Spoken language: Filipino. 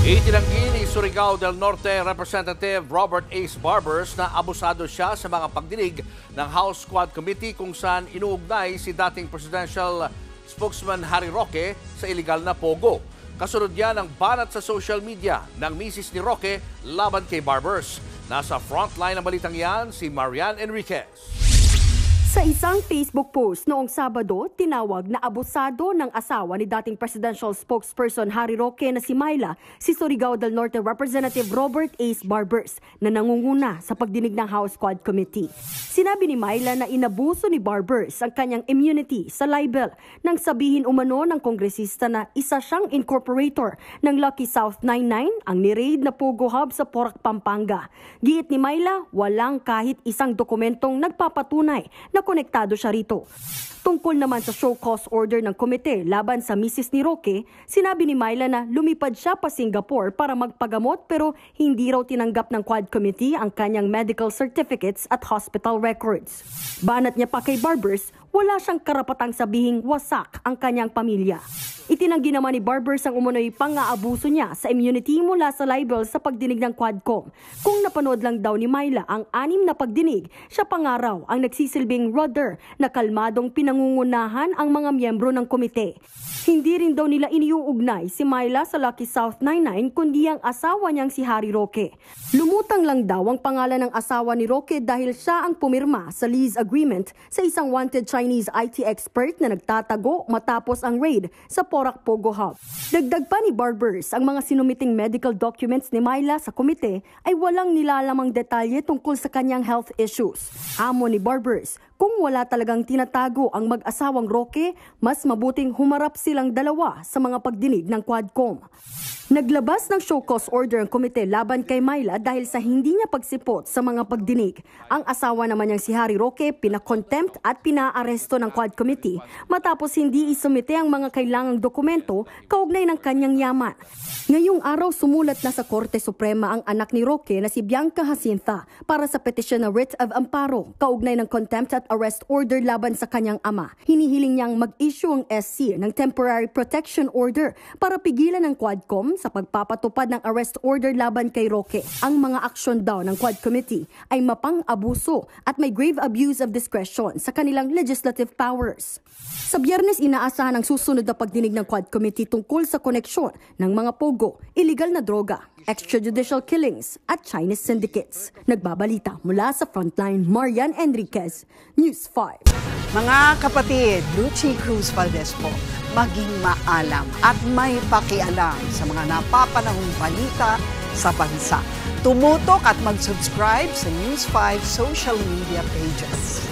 Itinanggi ni Surigao del Norte Representative Robert Ace Barbers na abusado siya sa mga pagdinig ng House Quad Committee kung saan inuugnay si dating presidential spokesman Harry Roque sa iligal na pogo. Kasunod yan ang banat sa social media ng misis ni Roque laban kay Barbers. Nasa frontline ng balitang yan si Marian Enriquez. Sa isang Facebook post noong Sabado, tinawag na abusado ng asawa ni dating presidential spokesperson Harry Roque na si Myla, si Surigao del Norte Representative Robert Ace Barbers na nangunguna sa pagdinig ng House Quad Committee. Sinabi ni Myla na inabuso ni Barbers ang kanyang immunity sa libel nang sabihin umano ng kongresista na isa siyang incorporator ng Lucky South 99 ang ni-raid na Pogo Hub sa Porac, Pampanga. Giit ni Myla, walang kahit isang dokumentong nagpapatunay na konektado siya rito. Tungkol naman sa show cause order ng komite laban sa misis ni Roque, sinabi ni Myla na lumipad siya pa Singapore para magpagamot pero hindi raw tinanggap ng Quad Committee ang kanyang medical certificates at hospital records. Banat niya pa kay Barbers, wala siyang karapatang sabihing wasak ang kanyang pamilya. Itinanggi naman ni Barbers ang umunoy pang-aabuso niya sa immunity mula sa libel sa pagdinig ng Quadcom. Kung napanood lang daw ni Myla ang 6 na pagdinig, siya pangaraw ang nagsisilbing rudder na kalmadong pinangungunahan ang mga miyembro ng komite. Hindi rin daw nila iniuugnay si Myla sa Lucky South 99 kundi ang asawa niyang si Harry Roque. Lumutang lang daw ang pangalan ng asawa ni Roque dahil siya ang pumirma sa lease agreement sa isang wanted Chinese IT expert na nagtatago matapos ang raid sa Porac Pogo Hub. Dagdag pa ni Barbers, ang mga sinumiting medical documents ni Myla sa komite ay walang nilalamang detalye tungkol sa kanyang health issues. Hamon ni Barbers, kung wala talagang tinatago ang mag-asawang Roque, mas mabuting humarap silang dalawa sa mga pagdinig ng Quadcom. Naglabas ng show cause order ang komite laban kay Myla dahil sa hindi niya pagsipot sa mga pagdinig. Ang asawa naman niyang si Harry Roque pinakontempt at pinaaresto ng Quad Committee matapos hindi isumite ang mga kailangang dokumento kaugnay ng kanyang yaman. Ngayong araw sumulat na sa Korte Suprema ang anak ni Roque na si Bianca Jacinta para sa petisyon na writ of amparo kaugnay ng contempt at arrest order laban sa kanyang ama. Hinihiling niyang mag-issue ang SC ng temporary protection order para pigilan ng Quadcom sa pagpapatupad ng arrest order laban kay Roque. Ang mga aksyon daw ng Quad Committee ay mapang-abuso at may grave abuse of discretion sa kanilang legislative powers. Sa Biyernes, inaasahan ang susunod na pagdinig ng Quad Committee tungkol sa koneksyon ng mga pogo, iligal na droga, extrajudicial killings at Chinese syndicates. Nagbabalita mula sa Frontline, Marian Enriquez, News 5. Mga kapatid, Lucy Cruz Valdez po, maging maalam at may pakialam sa mga napapanahong balita sa bansa. Tumutok at mag-subscribe sa News 5 social media pages.